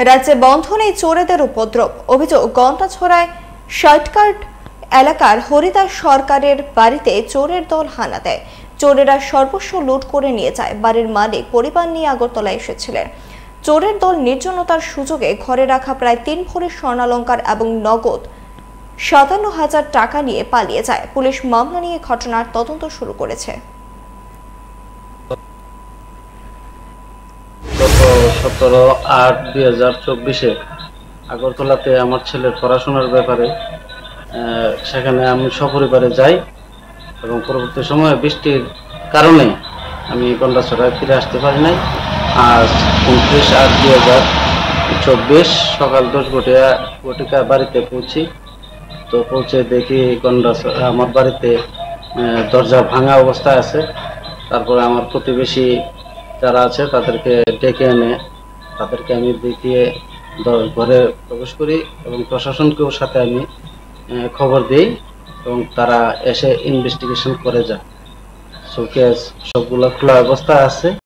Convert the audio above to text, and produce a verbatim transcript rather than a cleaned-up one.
রাজ্যে বন্ধ নেই চোরেদের উপদ্রব। অভিযোগ গন্তাছড়ায় শার্টকাট এলাকার হরিদাস সরকারের বাড়িতে চোরের দল হানা দেয়। চোরেরা সর্বস্ব লুট করে নিয়ে যায়। বাড়ির মালিক পরিবার নিয়ে আগরতলায় এসেছিলেন। চোরের দল নির্জনতার সুযোগে ঘরে রাখা প্রায় তিন ভরি স্বর্ণালংকার এবং নগদ সাতান্ন হাজার টাকা নিয়ে পালিয়ে যায়। পুলিশ মামলা নিয়ে ঘটনার তদন্ত শুরু করেছে। গত সতেরো আট দুই হাজার চব্বিশে আগরতলাতে আমার ছেলের পড়াশোনার ব্যাপারে সেখানে আমি সপরিবারে যাই এবং পরবর্তী সময়ে বৃষ্টির কারণে আমি গন্ডাছড়ায় ফিরে আসতে পারি নাই। আজ উনত্রিশ আট দুই হাজার চব্বিশ সকাল দশ ঘটিয়া ঘটিকা বাড়িতে পৌঁছি। তো পৌঁছে দেখি গন্ডাছড়া আমার বাড়িতে দরজা ভাঙা অবস্থায় আছে। তারপরে আমার প্রতিবেশী যারা আছে তাদেরকে ডেকে এনে তাদেরকে আমি দেখিয়ে ঘরে প্রবেশ করি এবং প্রশাসনকেও সাথে আমি খবর দিই এবং তারা এসে ইনভেস্টিগেশন করে যায়। শোকেস সবগুলো খোলা অবস্থা আছে।